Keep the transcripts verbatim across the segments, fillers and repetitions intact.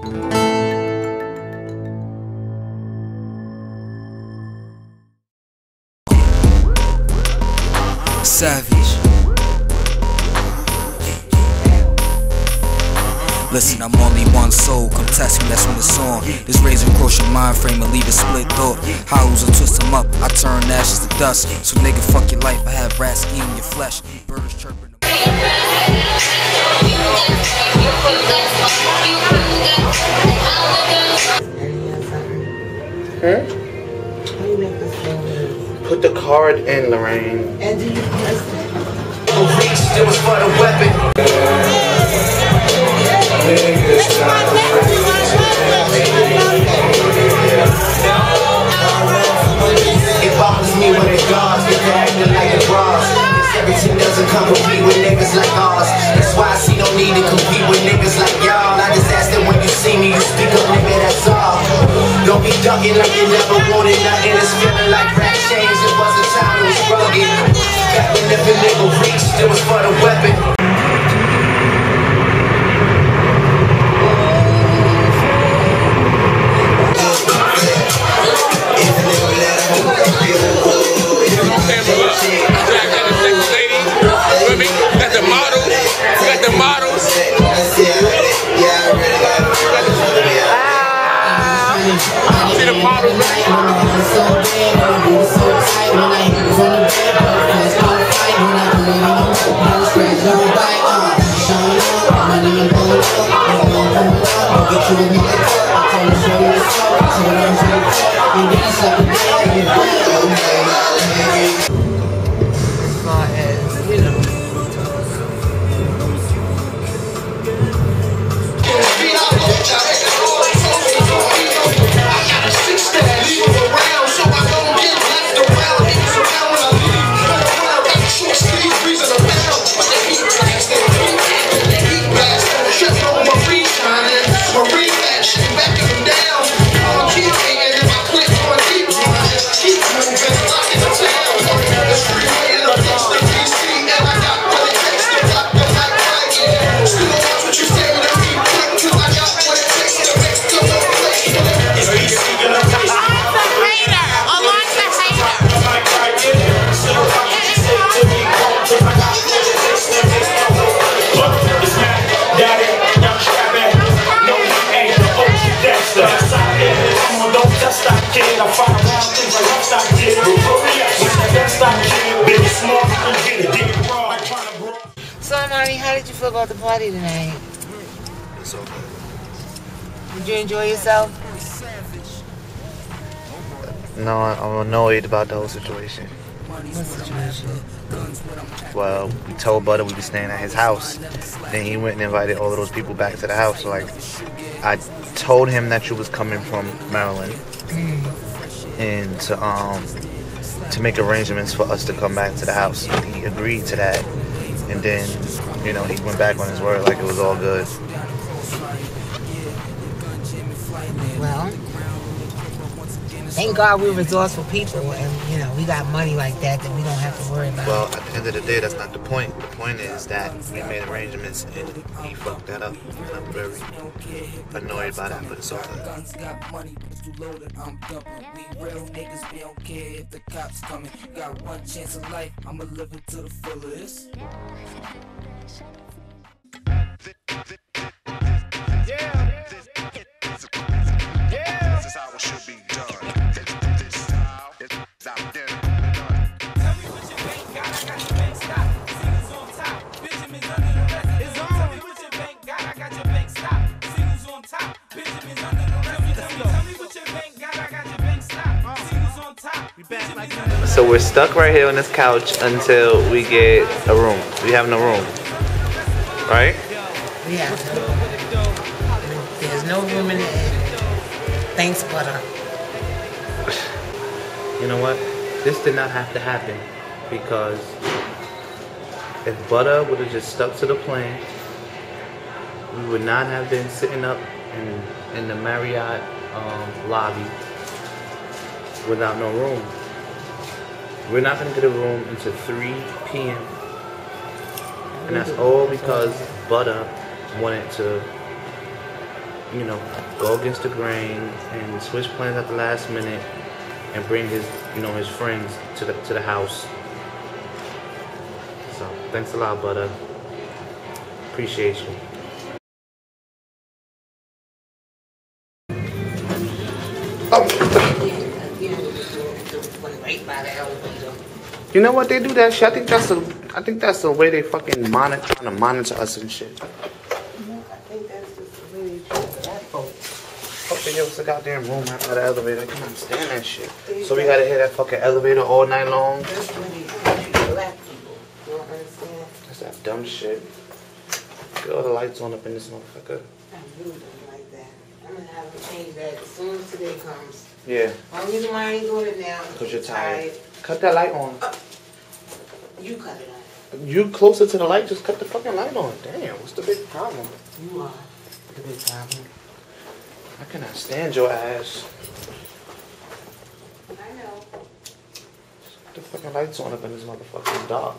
Savage. Listen, I'm only one soul, come test me, that's when it's on. This razor across your mind frame and leave a split thought. Hollows will twist them up, I turn ashes to dust. So nigga, fuck your life, I have rats eating your flesh. Birds chirping. Hmm? Put the card in, Lorraine. And do you press it? It was for the weapon. It bothers me when the guards get to acting like the bras. Everything doesn't come complete with niggas like ours. That's why I see no need to compete with niggas like y'all. I just ask that when you see me, you speak up, nigga, that's all. Don't be ducking like you never wanted nothing. It's feeling like rap change. It wasn't time, it was rugged. Back when if a nigga reached, it was for the weapon. Got the models, got the models. See the models, So, Mommy, how did you feel about the party tonight? It's okay. Did you enjoy yourself? No, I'm annoyed about the whole situation. What situation? Well, we told Butta we'd be staying at his house. Then he went and invited all of those people back to the house. So, like, I told him that you was coming from Maryland. Mm. And to, um, to make arrangements for us to come back to the house. He agreed to that. And then, you know, he went back on his word like it was all good. Well, thank God we're resourceful people, and you know we got money like that that we don't have to worry about. Well, at the end of the day, that's not the point. The point is that we made arrangements and he fucked that up. And I'm very annoyed by that, but it's all good. Got one chance of life, I'ma live it to the fullest. So we're stuck right here on this couch until we get a room. We have no room, right? Yeah. There's no room in the inn. Thanks, Butta. You know what? This did not have to happen because if Butta would have just stuck to the plan, we would not have been sitting up in in the Marriott um, lobby without no room. We're not going to get a room until three p m And that's all because Butta wanted to you know, go against the grain and switch plans at the last minute and bring his, you know, his friends to the to the house. So thanks a lot, Butta. Appreciate you. You know what, they do that shit. I think that's the I think that's the way they fucking monitor trying to monitor us and shit. I think that's just the way they treat black folks. Fuck, they give us a goddamn room after the elevator. I can't stand that shit. So we gotta hit that fucking elevator all night long. That's the way they treat black people. You don't understand? That's that dumb shit. Get all the lights on up in this motherfucker. I really don't like that. I'm gonna have to change that as soon as today comes. Yeah. Only reason why I ain't doing it now Because you're tired. Cut that light on. Uh, you cut it on. You closer to the light, just cut the fucking light on. Damn, what's the big problem? You are the big problem. I cannot stand your ass. I know. Cut the fucking lights on up in this motherfucking dark.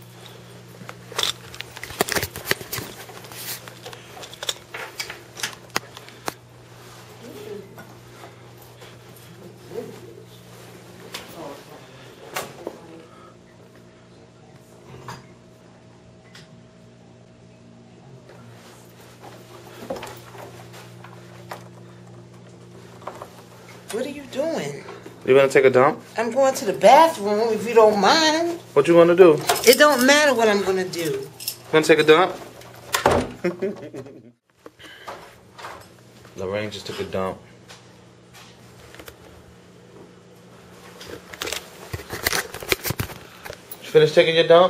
What are you doing? You gonna take a dump? I'm going to the bathroom if you don't mind. What you wanna do? It don't matter what I'm gonna do. Gonna take a dump? Lorraine just took a dump. You finished taking your dump?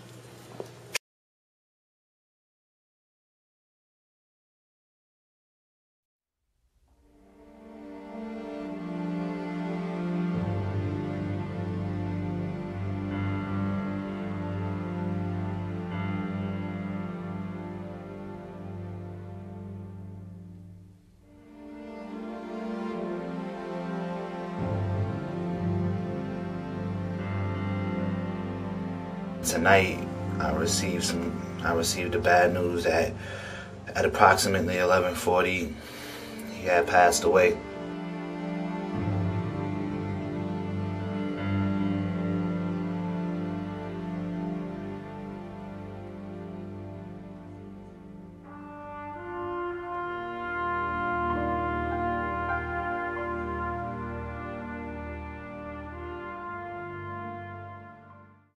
Tonight, I received some. I received the bad news that at approximately eleven forty, he had passed away.